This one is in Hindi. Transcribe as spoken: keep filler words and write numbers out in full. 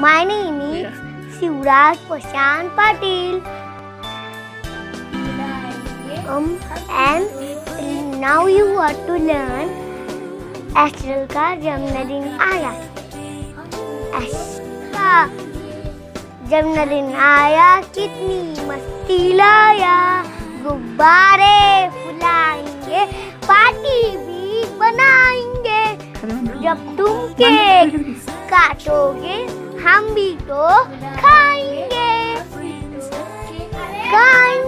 My name is Shivraj Prashant Patil. Um, and now you are to learn Asler का जन्मदिन आया. का जन्मदिन आया, कितनी मस्ती लाया. गुब्बारे फुलाएंगे, पार्टी भी बनाएंगे. जब तुम केक काटोगे, हम भी तो खाएंगे खाएंगे